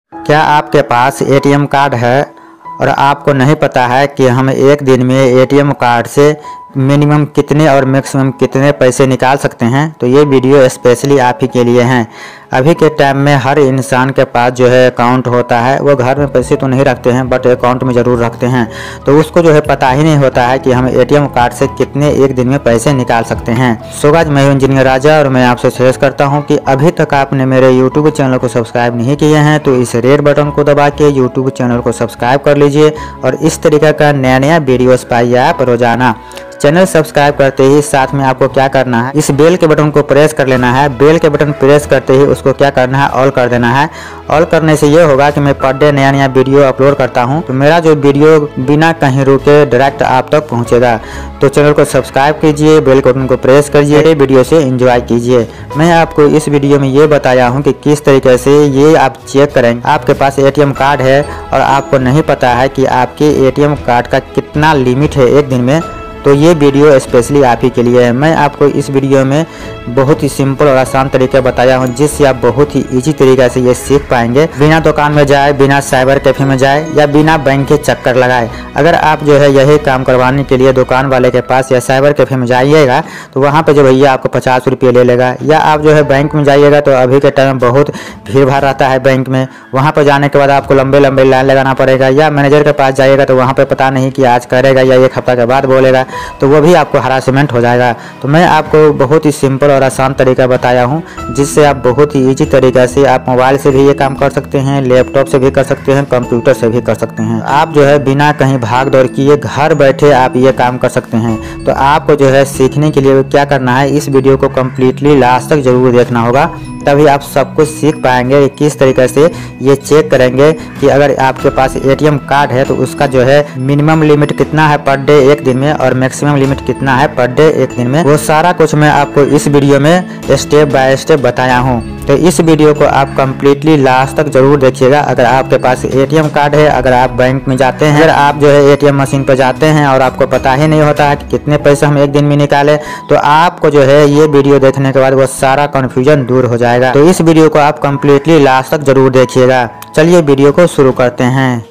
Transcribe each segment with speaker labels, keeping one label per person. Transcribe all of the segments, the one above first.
Speaker 1: क्या आपके पास ATM card है और आपको नहीं पता है कि हम एक दिन में एटीएम कार्ड से मिनिमम कितने और मैक्सिमम कितने पैसे निकाल सकते हैं? तो ये वीडियो स्पेशली आप ही के लिए हैं। अभी के टाइम में हर इंसान के पास जो है अकाउंट होता है। वो घर में पैसे तो नहीं रखते हैं बट अकाउंट में ज़रूर रखते हैं। तो उसको जो है पता ही नहीं होता है कि हम एटीएम कार्ड से कितने एक दिन में पैसे निकाल सकते हैं। सो गाइस, मैं हूं इंजीनियर राजा और मैं आपसे सजेस्ट करता हूं कि अभी तक आपने मेरे यूट्यूब चैनल को सब्सक्राइब नहीं किए हैं तो इस रेड बटन को दबा के यूट्यूब चैनल को सब्सक्राइब कर लीजिए और इस तरीके का नया नया वीडियोस पाइए आप रोजाना। चैनल सब्सक्राइब करते ही साथ में आपको क्या करना है, इस बेल के बटन को प्रेस कर लेना है। बेल के बटन प्रेस करते ही उसको क्या करना है, ऑल कर देना है। ऑल करने से ये होगा कि मैं पर डे नया नया वीडियो अपलोड करता हूं तो मेरा जो वीडियो बिना कहीं रुके डायरेक्ट आप तक पहुंचेगा। तो चैनल को सब्सक्राइब कीजिए, बेल के बटन को प्रेस करिए, वीडियो से एंजॉय कीजिए। मैं आपको इस वीडियो में ये बताया हूँ कि किस तरीके से ये आप चेक करेंगे। आपके पास एटीएम कार्ड है और आपको नहीं पता है कि आपके एटीएम कार्ड का कितना लिमिट है एक दिन में, तो ये वीडियो स्पेशली आप ही के लिए है। मैं आपको इस वीडियो में बहुत ही सिंपल और आसान तरीके बताया हूँ जिससे आप बहुत ही इजी तरीके से ये सीख पाएंगे, बिना दुकान में जाए, बिना साइबर कैफे में जाए या बिना बैंक के चक्कर लगाए। अगर आप जो है यही काम करवाने के लिए दुकान वाले के पास या साइबर कैफे में जाइएगा तो वहाँ पे जो भैया आपको 50 रुपये ले लेगा, या आप जो है बैंक में जाइएगा तो अभी के टाइम बहुत भीड़ भाड़ रहता है बैंक में। वहाँ पर जाने के बाद आपको लंबे लंबे लाइन लगाना पड़ेगा, या मैनेजर के पास जाइएगा तो वहाँ पर पता नहीं कि आज करेगा या एक हफ्ता के बाद बोलेगा, तो वो भी आपको हरासमेंट हो जाएगा। तो मैं आपको बहुत ही सिंपल और आसान तरीका बताया हूँ जिससे आप बहुत ही इजी तरीके से आप मोबाइल से भी ये काम कर सकते हैं, लैपटॉप से भी कर सकते हैं, कंप्यूटर से भी कर सकते हैं। आप जो है बिना कहीं भाग दौड़ किए घर बैठे आप ये काम कर सकते हैं। तो आपको जो है सीखने के लिए क्या करना है, इस वीडियो को कम्प्लीटली लास्ट तक जरूर देखना होगा, तभी आप सब कुछ सीख पाएंगे। किस तरीके से ये चेक करेंगे कि अगर आपके पास एटीएम कार्ड है तो उसका जो है मिनिमम लिमिट कितना है पर डे एक दिन में और मैक्सिमम लिमिट कितना है पर डे एक दिन में, वो सारा कुछ मैं आपको इस वीडियो में स्टेप बाय स्टेप बताया हूँ। तो इस वीडियो को आप कम्प्लीटली लास्ट तक जरूर देखिएगा। अगर आपके पास एटीएम कार्ड है, अगर आप बैंक में जाते हैं, अगर आप जो है एटीएम मशीन पर जाते हैं और आपको पता ही नहीं होता है कि कितने पैसे हम एक दिन में निकाले, तो आपको जो है ये वीडियो देखने के बाद वो सारा कन्फ्यूजन दूर हो जाएगा। तो इस वीडियो को आप कम्प्लीटली लास्ट तक जरूर देखिएगा। चलिए वीडियो को शुरू करते हैं।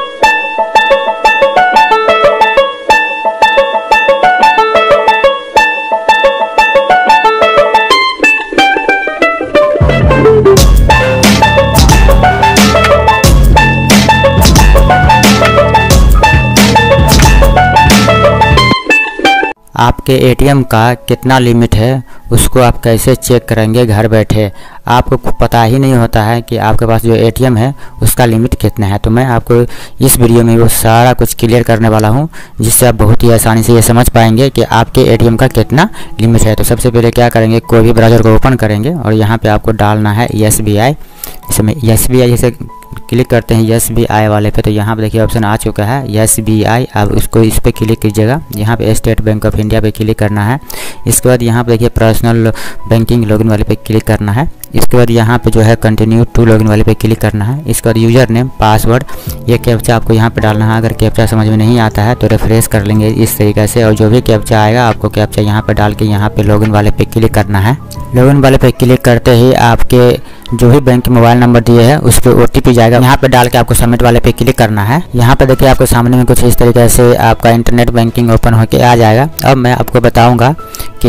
Speaker 1: आपके एटीएम का कितना लिमिट है उसको आप कैसे चेक करेंगे घर बैठे? आपको पता ही नहीं होता है कि आपके पास जो एटीएम है उसका लिमिट कितना है। तो मैं आपको इस वीडियो में वो सारा कुछ क्लियर करने वाला हूं जिससे आप बहुत ही आसानी से ये समझ पाएंगे कि आपके एटीएम का कितना लिमिट है। तो सबसे पहले क्या करेंगे, कोई भी ब्राउज़र को ओपन करेंगे और यहाँ पर आपको डालना है SBI। इसमें SBI जैसे क्लिक करते हैं SBI वाले पे तो यहाँ पे देखिए ऑप्शन आ चुका है SBI। आप उसको इस पर क्लिक कीजिएगा। यहाँ पे स्टेट बैंक ऑफ इंडिया पे क्लिक करना है। इसके बाद यहाँ पे देखिए पर्सनल बैंकिंग लॉगिन वाले पे क्लिक करना है। इसके बाद यहाँ पे जो है कंटिन्यू टू लॉगिन वाले पे क्लिक करना है। इसके बाद यूज़र नेम, पासवर्ड, ये कैप्चा आपको यहाँ पे डालना है। अगर कैप्चा समझ में नहीं आता है तो रिफ्रेश कर लेंगे इस तरीके से, और जो भी कैप्चा आएगा आपको कैप्चा यहाँ पे डाल के यहाँ पे लॉगिन वाले पे क्लिक करना है। लॉगिन वाले पे क्लिक करते ही आपके जो भी बैंक के मोबाइल नंबर दिए हैं उस पर OTP जाएगा। यहाँ पे डाल के आपको सबमिट वाले पे क्लिक करना है। यहाँ पे देखिए आपको सामने में कुछ इस तरीके से आपका इंटरनेट बैंकिंग ओपन होके आ जाएगा। अब मैं आपको बताऊंगा कि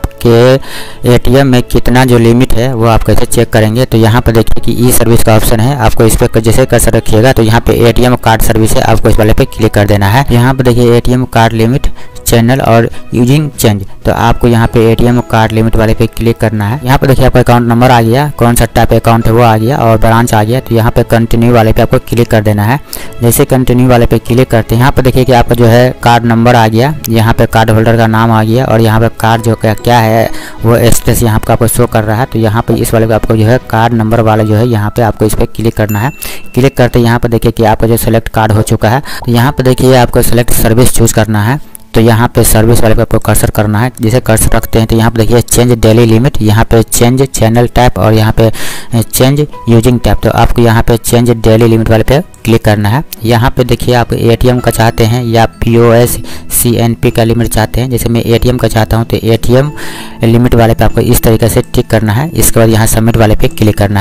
Speaker 1: आपके एटीएम में कितना जो लिमिट है वो आप कैसे चेक करेंगे। तो यहाँ पे देखिए कि ई सर्विस का ऑप्शन है, आपको इस पर जैसे कर्सर रखिएगा तो यहाँ पे एटीएम कार्ड सर्विस है, आपको इस वाले पे क्लिक कर देना है। यहाँ पे देखिए एटीएम कार्ड लिमिट, चैनल और यूजिंग चेंज, तो आपको यहाँ पे एटीएम कार्ड लिमिट वाले पे क्लिक करना है। यहाँ पे देखिए आपका अकाउंट नंबर आ गया, कौन सा टाइप अकाउंट है वो आ गया और ब्रांच आ गया। तो यहाँ पे कंटिन्यू वाले पे आपको क्लिक कर देना है। जैसे कंटिन्यू वाले पे क्लिक करते हैं यहाँ पे देखिए कि आपका जो है कार्ड नंबर आ गया, यहाँ पे कार्ड होल्डर का नाम आ गया और यहाँ पे कार्ड जो क्या है वो स्टेटस यहाँ पे आपको शो कर रहा है। तो यहाँ पे इस वाले पे आपको जो है कार्ड नंबर वाले जो है यहाँ पे आपको इस पर क्लिक करना है। क्लिक करते यहाँ पे देखिए कि आपका जो सेलेक्ट कार्ड हो चुका है। तो यहाँ पे देखिए आपको सेलेक्ट सर्विस चूज करना है। तो यहाँ पे सर्विस वाले पे आपको कर्सर करना है। जैसे कर्सर रखते हैं तो यहाँ पे देखिए चेंज डेली लिमिट, यहाँ पे चेंज चैनल टाइप और यहाँ पे चेंज यूजिंग टाइप। तो आपको यहाँ पे चेंज डेली लिमिट वाले पे क्लिक करना है। यहाँ पे देखिए आप एटीएम का चाहते हैं या POS CNP का लिमिट चाहते हैं। जैसे मैं एटीएम का चाहता हूँ तो एटीएम लिमिट वाले पे आपको इस तरीके से टिक करना है। इसके बाद यहाँ सबमिट वाले पे क्लिक करना है।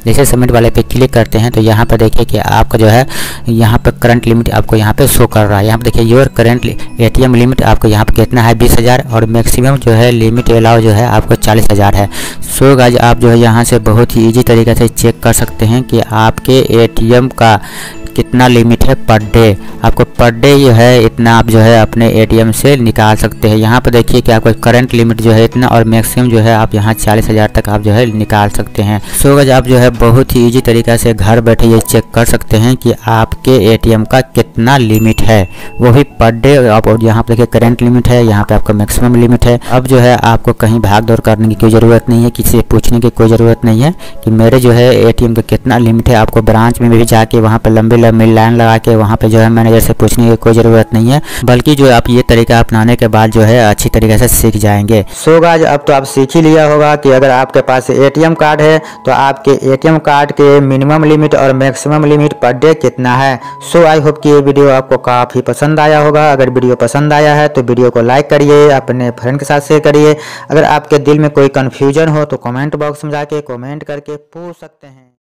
Speaker 1: जैसे सबमिट वाले पे क्लिक करते हैं तो यहाँ पर देखिए कि आपका जो है यहाँ पर करंट लिमिट आपको यहाँ पे शो कर रहा है। यहाँ पर देखिए योर करंट ATM लिमिट आपको यहाँ पे कितना है 20,000 और मैक्सिमम जो है लिमिट अलाउ जो है आपको 40,000 है। सो गाइस आप जो है यहाँ से बहुत ही ईजी तरीके से चेक कर सकते हैं कि आपके ATM का कितना लिमिट है पर डे। आपको पर डे जो है इतना आप जो है अपने ATM से निकाल सकते हैं। यहाँ पर देखिए कि आपका करंट लिमिट जो है इतना और मैक्सिमम जो है आप यहाँ 40,000 तक आप जो है निकाल सकते हैं। सो गाइस आप जो है बहुत ही ईजी तरीक़ा से घर बैठे ये चेक कर सकते हैं कि आपके ATM का कितना लिमिट है, वो भी पर डे। आप और यहाँ पर देखिए करंट लिमिट है, यहाँ पे आपका मैक्सिमम लिमिट है। अब जो है आपको कहीं भाग दौड़ करने की कोई ज़रूरत नहीं है, किसी से पूछने की कोई ज़रूरत नहीं है कि मेरे जो है ATM का कितना लिमिट है। आपको ब्रांच में भी जाके वहाँ पर लंबी लाइन लगा के वहाँ पे जो है मैनेजर से पूछने की कोई ज़रूरत नहीं है, बल्कि जो आप ये तरीका अपनाने के बाद जो है अच्छी तरीके से सीख जाएंगे। सो गाइस अब तो आप सीख ही लिया होगा कि अगर आपके पास ATM कार्ड है तो आपके ATM कार्ड के मिनिमम लिमिट और मैक्सिमम लिमिट पर डे कितना है। सो आई होप कि ये वीडियो आपको काफ़ी पसंद आया होगा। अगर वीडियो पसंद आया है तो वीडियो को लाइक करिए, अपने फ्रेंड के साथ शेयर करिए। अगर आपके दिल में कोई कन्फ्यूजन हो तो कमेंट बॉक्स में जाके कमेंट करके पूछ सकते हैं।